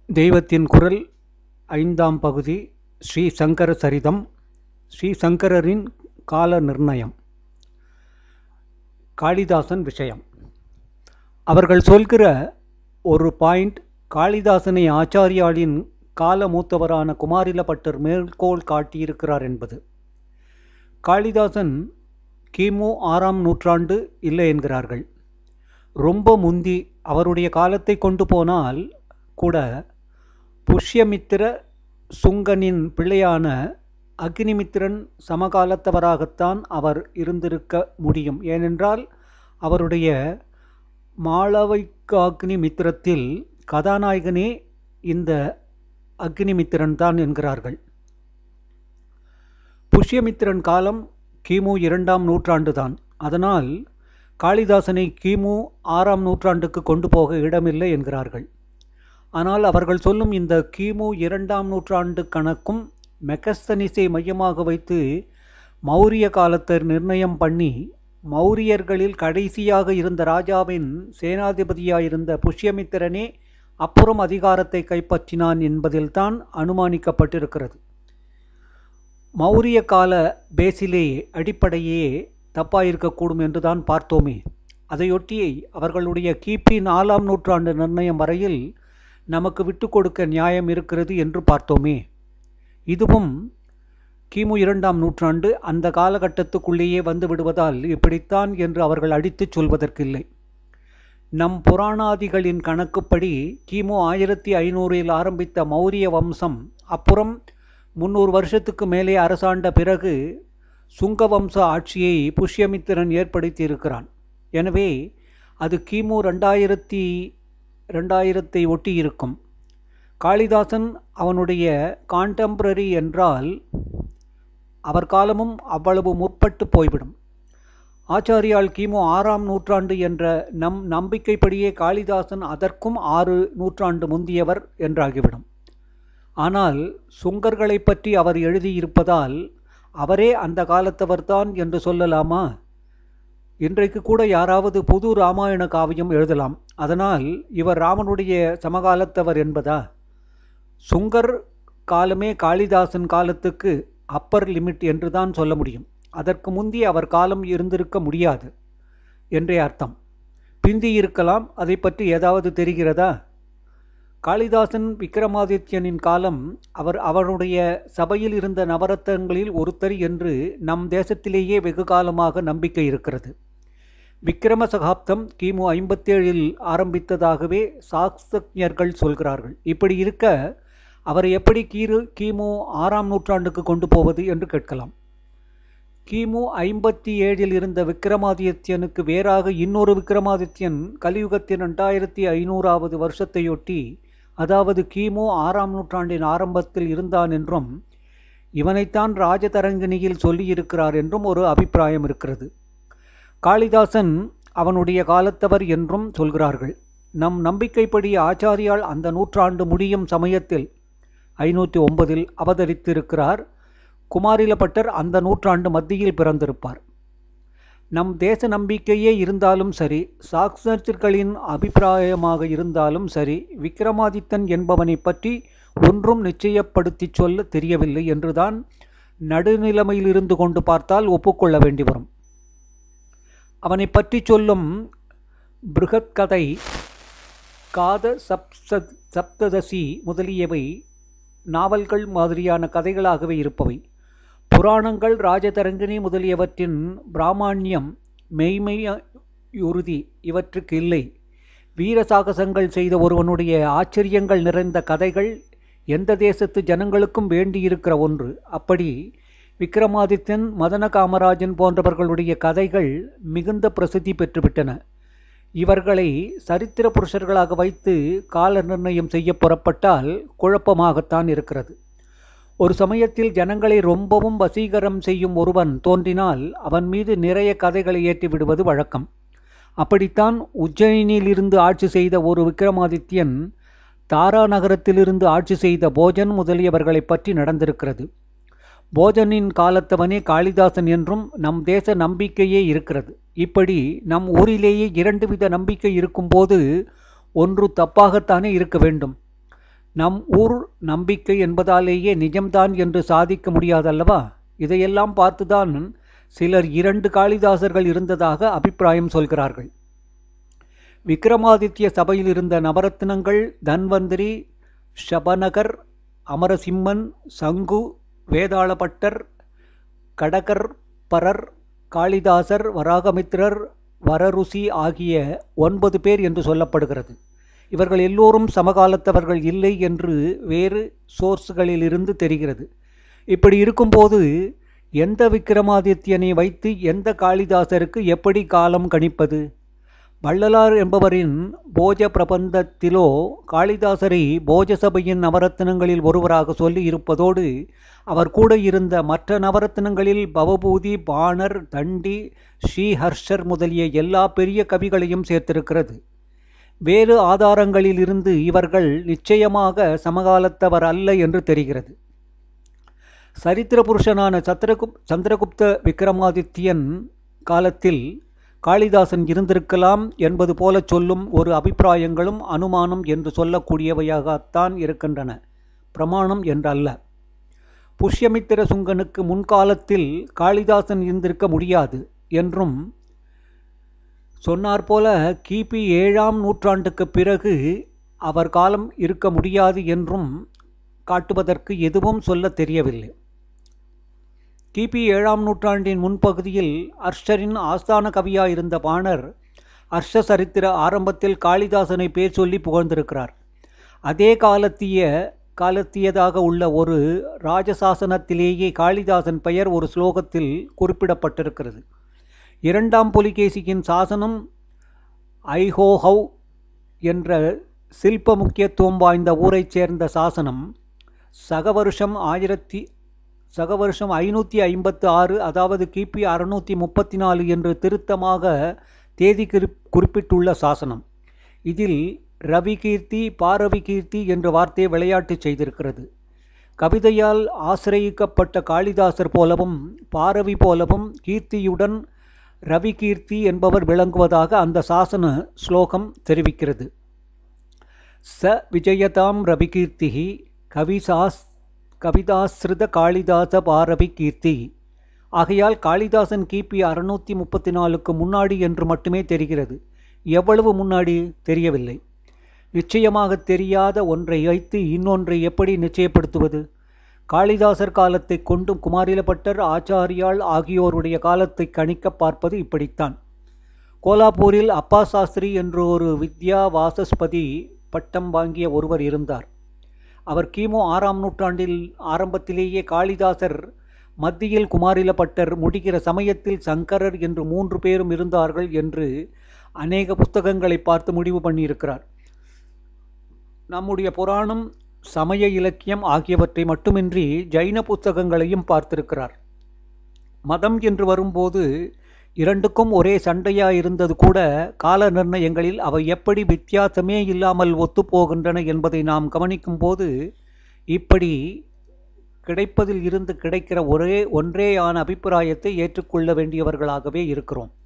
தெய்வத்தின் குரல் ஐந்தாம் பகுதி. ஸ்ரீ சங்கர சரிதம். ஸ்ரீ சங்கரரின் கால நிர்ணயம். காளிதாசன் விஷயம். அவர்கள் சொல்கிற ஒரு பாயிண்ட், காளிதாசனை ஆச்சாரியாளின் கால மூத்தவரான குமாரில பட்டர் மேற்கோள் காட்டியிருக்கிறார் என்பது. காளிதாசன் கிமு 6ஆம் நூற்றாண்டு இல்லை என்கிறார்கள். ரொம்ப முந்தி அவருடைய காலத்தை கொண்டு போனால் கூட புஷ்யமித்திர சுங்கனின் பிள்ளையான அக்னிமித்திரன் சமகாலத்தவராகத்தான் அவர் இருந்திருக்க முடியும். ஏனென்றால் அவருடைய மாளவிகாக்னி மித்திரத்தில் கதாநாயகனே இந்த அக்னிமித்திரன் தான் என்கிறார்கள். புஷ்யமித்திரன் காலம் கிமு 2ஆம் நூற்றாண்டு தான். அதனால் காளிதாசனை கிமு 6ஆம் நூற்றாண்டுக்கு கொண்டு போக இடமில்லை என்கிறார்கள். ஆனால் அவர்கள் சொல்லும் இந்த கிமு 2ஆம் நூற்றாண்டு கணக்கும் மெகஸ்தனிஸை மையமாக வைத்து மௌரிய காலத்தை நிர்ணயம் பண்ணி, மௌரியர்களில் கடைசியாக இருந்த ராஜாவின் சேனாதிபதியாயிருந்த புஷ்யமித்திரனே அப்புறம் அதிகாரத்தை கைப்பற்றினான் என்பதில்தான் அனுமானிக்கப்பட்டிருக்கிறது. மௌரிய கால பேசிலேயே அடிப்படையே தப்பாயிருக்கக்கூடும் என்றுதான் பார்த்தோமே. அதையொட்டி அவர்களுடைய கிபி 4ஆம் நூற்றாண்டு நிர்ணயம் வரையில் நமக்கு விட்டு கொடுக்க நியாயம் இருக்கிறது என்று பார்த்தோமே. இதுவும் கிமு 2ஆம் நூற்றாண்டு அந்த காலகட்டத்துக்குள்ளேயே வந்து விடுவதால் இப்படித்தான் என்று அவர்கள் அடித்துச் சொல்வதற்கில்லை. நம் புராணாதிகளின் கணக்குப்படி கிமு 1500இல் ஆரம்பித்த மௌரிய வம்சம் அப்புறம் 300 வருஷத்துக்கு மேலே அரசாண்ட பிறகு சுங்க வம்ச ஆட்சியை புஷ்யமித்திரன் ஏற்படுத்தி இருக்கிறான். எனவே அது கிமு 2000ஐ ஒட்டி இருக்கும். காளிதாசன் அவனுடைய கான்டெம்பரரி என்றால் அவர் காலமும் அவ்வளவு முற்பட்டு போய்விடும். ஆச்சாரியால் கிமு 6ஆம் நூற்றாண்டு என்ற நம் நம்பிக்கைப்படியே காளிதாசன் அதற்கும் 6 நூற்றாண்டு முந்தியவர் என்றாகிவிடும். ஆனால் சுங்கர்களை பற்றி அவர் எழுதியிருப்பதால் அவரே அந்த காலத்தவர்தான் என்று சொல்லலாமா? இன்றைக்கு கூட யாராவது புது ராமாயண காவியம் எழுதலாம். அதனால் இவர் ராமனுடைய சமகாலத்தவர் என்பதா? சுங்கர் காலமே காளிதாசன் காலத்துக்கு அப்பர் லிமிட் என்றுதான் சொல்ல முடியும். அதற்கு முந்தி அவர் காலம் இருந்திருக்க முடியாது என்றே அர்த்தம். பிந்தி இருக்கலாம். அதை பற்றி ஏதாவது தெரிகிறதா? காளிதாசன் விக்ரமாதித்யனின் காலம் அவருடைய சபையில் இருந்த நவரத்னங்களில் ஒருத்தர் என்று நம் தேசத்திலேயே வெகு காலமாக நம்பிக்கை இருக்கிறது. விக்ரம சகாப்தம் கிமு 57இல் ஆரம்பித்ததாகவே சாக்சஞர்கள் சொல்கிறார்கள். இப்படி இருக்க அவரை எப்படி கிமு 6ஆம் நூற்றாண்டுக்கு கொண்டு போவது என்று கேட்கலாம். கிமு 57இல் இருந்த விக்ரமாதித்யனுக்கு வேறாக இன்னொரு விக்ரமாதித்யன் கலியுகத்தின் 2500வது வருஷத்தையொட்டி, அதாவது கிமு 6ஆம் நூற்றாண்டின் ஆரம்பத்தில் இருந்தான் என்றும் இவனைத்தான் ராஜதரங்கிணியில் சொல்லியிருக்கிறார் என்றும் ஒரு அபிப்பிராயம் இருக்கிறது. காளிதாசன் அவனுடைய காலத்தவர் என்றும் சொல்கிறார்கள். நம் நம்பிக்கைப்படி ஆச்சாரியால் அந்த நூற்றாண்டு முடியும் சமயத்தில் 509இல் அவதரித்திருக்கிறார். குமாரில பட்டர் அந்த நூற்றாண்டு மத்தியில் பிறந்திருப்பார். நம் தேச நம்பிக்கையே இருந்தாலும் சரி, சாக்சர்களின் அபிப்பிராயமாக இருந்தாலும் சரி, விக்ரமாதித்தன் என்பவனை பற்றி ஒன்றும் நிச்சயப்படுத்தி சொல்ல தெரியவில்லை என்றுதான் நடுநிலைமையில் இருந்து கொண்டு பார்த்தால் ஒப்புக்கொள்ள வேண்டி வரும். அவனை பற்றி சொல்லும் பிருகத் கதை, காத சப்ததசி முதலியவை நாவல்கள் மாதிரியான கதைகளாகவே இருப்பவை. புராணங்கள், ராஜதரங்கிணி முதலியவற்றின் பிராமணியம், மெய்மையுறுதி இவற்றுக்கு இல்லை. வீர சாகசங்கள் செய்த ஒருவனுடைய ஆச்சரியங்கள் நிறைந்த கதைகள் எந்த தேசத்து ஜனங்களுக்கும் வேண்டியிருக்கிற ஒன்று. அப்படி விக்ரமாதித்தன், மதன காமராஜன் போன்றவர்களுடைய கதைகள் மிகுந்த பிரசித்தி பெற்றுவிட்டன. இவர்களை சரித்திர புருஷர்களாக வைத்து கால நிர்ணயம் செய்ய புறப்பட்டால் குழப்பமாகத்தான் இருக்கிறது. ஒரு சமயத்தில் ஜனங்களை ரொம்பவும் வசீகரம் செய்யும் ஒருவன் தோன்றினால் அவன் மீது நிறைய கதைகளை ஏற்றி விடுவது வழக்கம். அப்படித்தான் உஜ்ஜயினியிலிருந்து ஆட்சி செய்த ஒரு விக்ரமாதித்யன் தாரா நகரத்திலிருந்து ஆட்சி செய்த போஜன் முதலியவர்களை பற்றி நடந்திருக்கிறது. போஜனின் காலத்தவனே காளிதாசன் என்றும் நம் தேச நம்பிக்கையே இருக்கிறது. இப்படி நம் ஊரிலேயே 2 வித நம்பிக்கை இருக்கும்போது ஒன்று தப்பாகத்தானே இருக்க வேண்டும். நம் ஊர் நம்பிக்கை என்பதாலேயே நிஜம்தான் என்று சாதிக்க முடியாதல்லவா? இதையெல்லாம் பார்த்துதான் சிலர் 2 காளிதாசர்கள் இருந்ததாக அபிப்பிராயம் சொல்கிறார்கள். விக்ரமாதித்ய சபையில் இருந்த நவரத்னங்கள் தன்வந்திரி, ஷபநகர், அமரசிம்மன், சங்கு, வேதாளபட்டர், கடகர்பரர், காளிதாசர், வராகமித்திரர், வரருசி ஆகிய 9 பேர் என்று சொல்லப்படுகிறது. இவர்கள் எல்லோரும் சமகாலத்தவர்கள் இல்லை என்று வேறு சோர்ஸ்களிலிருந்து தெரிகிறது. இப்படி இருக்கும்போது எந்த விக்ரமாதித்யனை வைத்து எந்த காளிதாசருக்கு எப்படி காலம் கணிப்பது? வள்ளலார் என்பவரின் போஜ பிரபந்தத்திலோ காளிதாசரை போஜசபையின் நவரத்னங்களில் ஒருவராக சொல்லி இருப்பதோடு அவர் கூட இருந்த மற்ற நவரத்னங்களில் பவபூதி, பாணர், தண்டி, ஸ்ரீஹர்ஷர் முதலிய எல்லா பெரிய கவிகளையும் சேர்த்திருக்கிறது. வேறு ஆதாரங்களிலிருந்து இவர்கள் நிச்சயமாக சமகாலத்தவர் அல்ல என்று தெரிகிறது. சரித்திர புருஷனான சந்திரகுப்த விக்ரமாதித்யன் காலத்தில் காளிதாசன் இருந்திருக்கலாம் என்பது போல சொல்லும் ஒரு அபிப்பிராயங்களும் அனுமானம் என்று சொல்லக்கூடியவையாகத்தான் இருக்கின்றன, பிரமாணம் என்றல்ல. புஷ்யமித்திர சுங்கனுக்கு முன்காலத்தில் காளிதாசன் இருந்திருக்க முடியாது என்றும் சொன்னார்போல கிபி 7ஆம் நூற்றாண்டுக்கு பிறகு அவர் காலம் இருக்க முடியாது என்றும் காட்டுவதற்கு எதுவும் சொல்ல தெரியவில்லை. கிபி 7ஆம் நூற்றாண்டின் முன்பகுதியில் அர்ஷரின் ஆஸ்தான கவியாயிருந்த பாணர் அர்ஷ சரித்திர ஆரம்பத்தில் காளிதாசனை பேர் சொல்லி புகழ்ந்திருக்கிறார். அதே காலத்தியதாக உள்ள ஒரு ராஜசாசனத்திலேயே காளிதாசன் பெயர் ஒரு ஸ்லோகத்தில் குறிப்பிடப்பட்டிருக்கிறது. 2ஆம் புலிகேசியின் சாசனம் ஐஹோஹவ் என்ற சில்ப முக்கியத்துவம் வாய்ந்த ஊரைச் சேர்ந்த சாசனம் சகவருஷம் 556, அதாவது கிபி 634 என்று திருத்தமாக தேதி குறிப்பிட்டுள்ள சாசனம். இதில் ரவிகீர்த்தி, பாரவிகீர்த்தி என்ற வார்த்தை விளையாட்டு செய்திருக்கிறது. கவிதையால் ஆசிரயிக்கப்பட்ட காளிதாசர் போலவும் பாரவி போலவும் கீர்த்தியுடன் ரவிகீர்த்தி என்பவர் விளங்குவதாக அந்த சாசன ஸ்லோகம் தெரிவிக்கிறது. ச விஜயதாம் ரவிகீர்த்திஹி கவிதாஸ்ருத காளிதாச பாரவி கீர்த்தி. ஆகையால் காளிதாசன் கிபி 634க்கு முன்னாடி என்று மட்டுமே தெரிகிறது. எவ்வளவு முன்னாடி தெரியவில்லை. நிச்சயமாக தெரியாத ஒன்றை வைத்து இன்னொன்றை எப்படி நிச்சயப்படுத்துவது? காளிதாசர் காலத்தை கொண்டு குமாரிலபட்டர், ஆச்சாரியால் ஆகியோருடைய காலத்தை கணிக்க பார்ப்பது இப்படித்தான். கோலாப்பூரில் அப்பா சாஸ்திரி என்று ஒரு வித்யா வாசஸ்பதி பட்டம் வாங்கிய ஒருவர் இருந்தார். அவர் கிமு 6ஆம் நூற்றாண்டில் ஆரம்பத்திலேயே காளிதாசர் மத்தியில் குமாரிலபட்டர் முடிகிற சமயத்தில் சங்கரர் என்று 3 பேரும் இருந்தார்கள் என்று அநேக புத்தகங்களை பார்த்து முடிவு பண்ணியிருக்கிறார். நம்முடைய புராணம், சமய இலக்கியம் ஆகியவற்றை மட்டுமின்றி ஜைன புத்தகங்களையும் பார்த்திருக்கிறார். மதம் என்று வரும்போது இரண்டுக்கும் ஒரே சண்டையாயிருந்தது கூட கால நிர்ணயங்களில் அவை எப்படி வித்தியாசமே இல்லாமல் ஒத்துப்போகின்றன என்பதை நாம் கவனிக்கும் போது இப்படி கிடைப்பதில் இருந்து கிடைக்கிற ஒன்றேயான அபிப்பிராயத்தை ஏற்றுக்கொள்ள வேண்டியவர்களாகவே இருக்கிறோம்.